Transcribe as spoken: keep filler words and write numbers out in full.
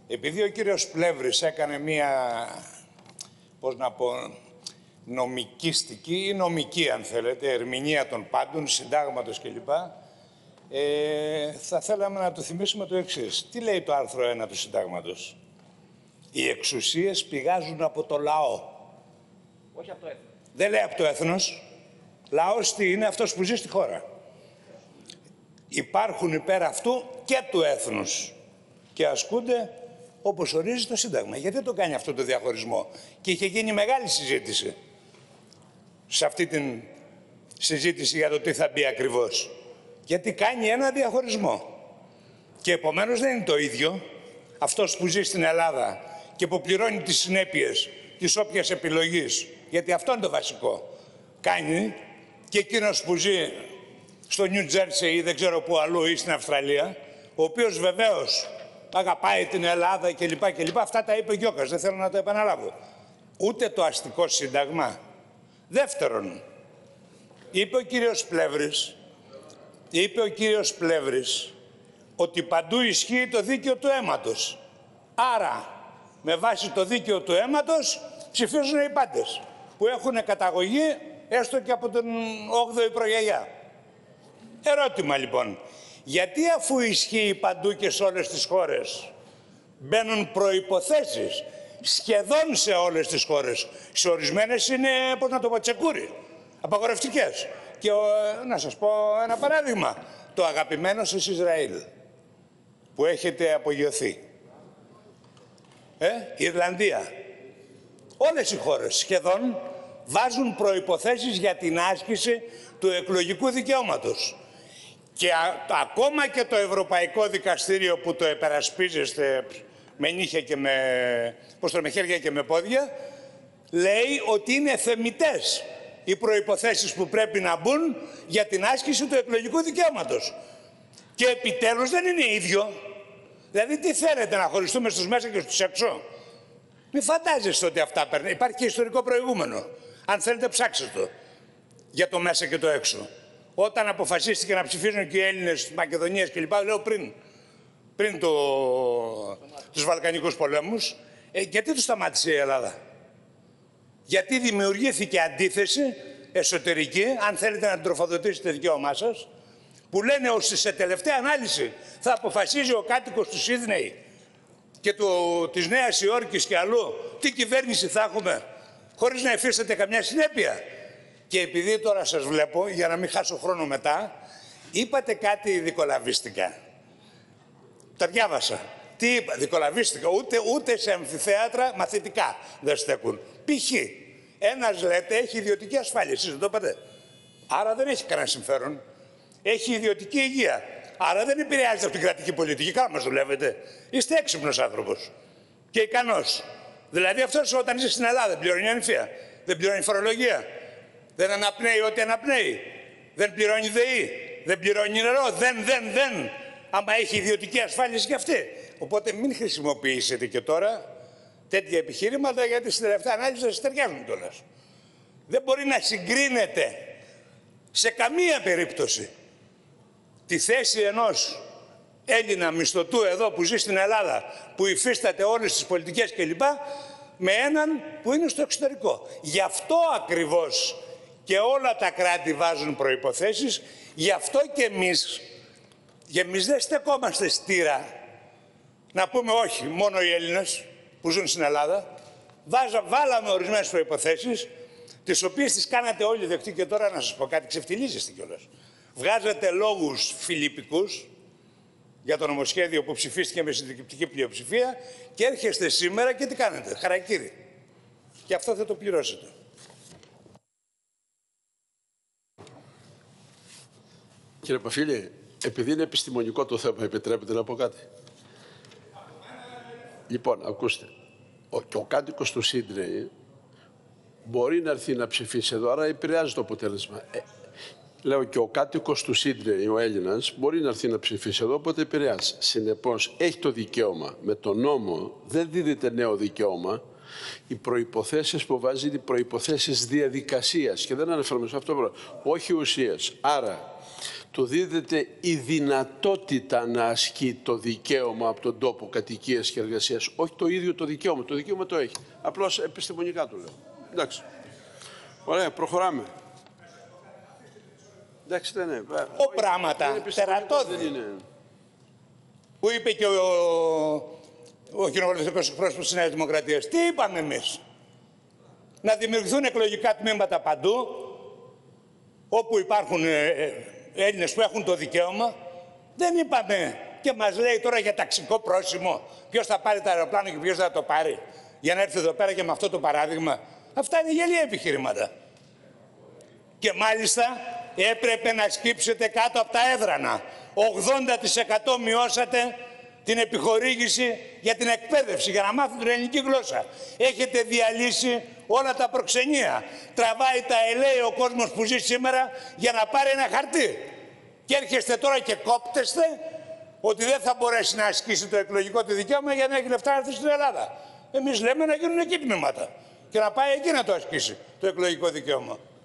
Επειδή ο κύριος Πλεύρης έκανε μία, πώς να πω, νομικίστικη ή νομική, αν θέλετε, ερμηνεία των πάντων, συντάγματος κλπ. Ε, θα θέλαμε να του θυμίσουμε το εξής. Τι λέει το άρθρο ένα του συντάγματος? Οι εξουσίες πηγάζουν από το λαό. Όχι από το έθνος. Δεν λέει από το έθνος. Λαός τι είναι? Αυτός που ζει στη χώρα. Υπάρχουν υπέρ αυτού και του έθνους και ασκούνται όπως ορίζει το Σύνταγμα. Γιατί το κάνει αυτό το διαχωρισμό? Και είχε γίνει μεγάλη συζήτηση σε αυτή την συζήτηση για το τι θα μπει ακριβώς. Γιατί κάνει ένα διαχωρισμό. Και επομένως δεν είναι το ίδιο αυτός που ζει στην Ελλάδα και που πληρώνει τις συνέπειες της όποιας επιλογής, γιατί αυτό είναι το βασικό, κάνει, και εκείνος που ζει στο Νιου Τζέρσι ή δεν ξέρω πού αλλού ή στην Αυστραλία, ο οποίος βεβαίως αγαπάει την Ελλάδα κλπ. κλπ. Αυτά τα είπε ο Γιώκας, δεν θέλω να το επαναλάβω. Ούτε το αστικό σύνταγμα. Δεύτερον, είπε ο κύριος Πλεύρης, είπε ο κύριος Πλεύρης ότι παντού ισχύει το δίκαιο του αίματος. Άρα, με βάση το δίκαιο του αίματος, ψηφίζουν οι πάντες που έχουν καταγωγή έστω και από την όγδοη προγιαγιά. Ερώτημα λοιπόν, γιατί αφού ισχύει παντού και σε όλες τις χώρες, μπαίνουν προϋποθέσεις σχεδόν σε όλες τις χώρες? Σε ορισμένες είναι, πώς να το πω, τσεκούρι, απαγορευτικές. Και ο, να σας πω ένα παράδειγμα, το αγαπημένο σας Ισραήλ, που έχετε απογειωθεί. Ε, Ιρλανδία. Όλες οι χώρες σχεδόν βάζουν προϋποθέσεις για την άσκηση του εκλογικού δικαιώματος. Και α, ακόμα και το Ευρωπαϊκό Δικαστήριο που το επερασπίζεστε με νύχια και με, πώς το, με χέρια και με πόδια, λέει ότι είναι θεμιτές οι προϋποθέσεις που πρέπει να μπουν για την άσκηση του εκλογικού δικαιώματος. Και επιτέλους δεν είναι ίδιο. Δηλαδή τι θέλετε, να χωριστούμε στους μέσα και στους έξω? Μην φαντάζεστε ότι αυτά παίρνουν. Υπάρχει και ιστορικό προηγούμενο. Αν θέλετε ψάξτε το για το μέσα και το έξω. Όταν αποφασίστηκε να ψηφίζουν και οι Έλληνες της Μακεδονίας κλπ. Λέω πριν, πριν το, τους Βαλκανικούς πολέμους, ε, γιατί τους σταμάτησε η Ελλάδα? Γιατί δημιουργήθηκε αντίθεση εσωτερική, αν θέλετε να την τροφοδοτήσετε δικαίωμά σας, που λένε ότι σε τελευταία ανάλυση θα αποφασίζει ο κάτοικος του Σίδνεϊ και του, της Νέας Υόρκης και αλλού τι κυβέρνηση θα έχουμε, χωρίς να υφίσταται καμιά συνέπεια. Και επειδή τώρα σας βλέπω, για να μην χάσω χρόνο μετά, είπατε κάτι δικολαβίστικα. Τα διάβασα. Τι είπα, δικολαβίστικα, ούτε, ούτε σε αμφιθέατρα μαθητικά δεν στέκουν. Π.χ. ένας, λέτε, έχει ιδιωτική ασφάλεια, εσείς δεν το είπατε? Άρα δεν έχει κανένα συμφέρον. Έχει ιδιωτική υγεία. Άρα δεν επηρεάζεται από την κρατική πολιτική. Καλά μας δουλεύετε. Είστε έξυπνος άνθρωπος και ικανός. Δηλαδή αυτός όταν είσαι στην Ελλάδα δεν πληρώνει ανηφία, δεν πληρώνει φορολογία, δεν αναπνέει ό,τι αναπνέει, δεν πληρώνει ΔΕΗ, δεν πληρώνει νερό, δεν, δεν, δεν. Άμα έχει ιδιωτική ασφάλιση και αυτή. Οπότε μην χρησιμοποιήσετε και τώρα τέτοια επιχείρηματα, γιατί στην τελευταία ανάλυση δεν σας ταιριάζουν κιόλας. Δεν μπορεί να συγκρίνεται σε καμία περίπτωση τη θέση ενός Έλληνα μισθωτού εδώ που ζει στην Ελλάδα, που υφίσταται όλες τις πολιτικές κλπ, με έναν που είναι στο εξωτερικό. Γι' αυτό ακριβώς και όλα τα κράτη βάζουν προϋποθέσεις, γι' αυτό και εμείς, και εμείς δεν στεκόμαστε στήρα να πούμε όχι, μόνο οι Έλληνες που ζουν στην Ελλάδα. Βάζα, βάλαμε ορισμένες προϋποθέσεις, τις οποίες τις κάνατε όλοι δεκτοί, και τώρα να σας πω κάτι, ξεφτιλίζεστε κιόλας. Βγάζετε λόγους φιλιππικούς για το νομοσχέδιο που ψηφίστηκε με συντριπτική πλειοψηφία και έρχεστε σήμερα και τι κάνετε? Χαρακτήρι. Και αυτό θα το πληρώσετε. Κύριε Παφίλη, επειδή είναι επιστημονικό το θέμα, επιτρέπετε να πω κάτι? Λοιπόν, ακούστε. Ο, και ο κάτοικος του Σίδνεϊ μπορεί να έρθει να ψηφίσει εδώ, άρα επηρεάζει το αποτέλεσμα. Ε, λέω και ο κάτοικος του Σίδνεϊ, ο Έλληνας, μπορεί να έρθει να ψηφίσει εδώ, οπότε επηρεάζει. Συνεπώς, έχει το δικαίωμα. Με τον νόμο δεν δίδεται νέο δικαίωμα. Οι προϋποθέσεις που βάζει είναι οι προϋποθέσεις διαδικασίας και δεν αναφέρομαι σε αυτό, όχι ουσίας. Άρα, του δίδεται η δυνατότητα να ασκεί το δικαίωμα από τον τόπο κατοικίας και εργασίας. Όχι το ίδιο το δικαίωμα. Το δικαίωμα το έχει. Απλώς επιστημονικά το λέω. Εντάξει. Ωραία, προχωράμε. Εντάξει, δεν είναι. Ο πράγματα, τερατώδη. Δεν είναι. Που είπε και ο, ο κοινοβουλευτικός εκπρόσωπος της Νέας Δημοκρατίας. Τι είπαμε εμείς? Να δημιουργηθούν εκλογικά τμήματα παντού, όπου υπάρχουν ε, ε, Έλληνες που έχουν το δικαίωμα. Δεν είπαμε και μας λέει τώρα για ταξικό πρόσημο ποιος θα πάρει το αεροπλάνο και ποιος θα το πάρει. Για να έρθει εδώ πέρα και με αυτό το παράδειγμα. Αυτά είναι γελία επιχειρήματα. Και μάλιστα έπρεπε να σκύψετε κάτω από τα έδρανα. ογδόντα τοις εκατό μειώσατε την επιχορήγηση για την εκπαίδευση, για να μάθουν την ελληνική γλώσσα. Έχετε διαλύσει όλα τα προξενία. Τραβάει τα ελέη ο κόσμος που ζει σήμερα για να πάρει ένα χαρτί. Και έρχεστε τώρα και κόπτεστε ότι δεν θα μπορέσει να ασκήσει το εκλογικό του δικαίωμα για να έχει λεφτά να έρθει στην Ελλάδα. Εμείς λέμε να γίνουν εκεί τμήματα και να πάει εκεί να το ασκήσει το εκλογικό δικαίωμα.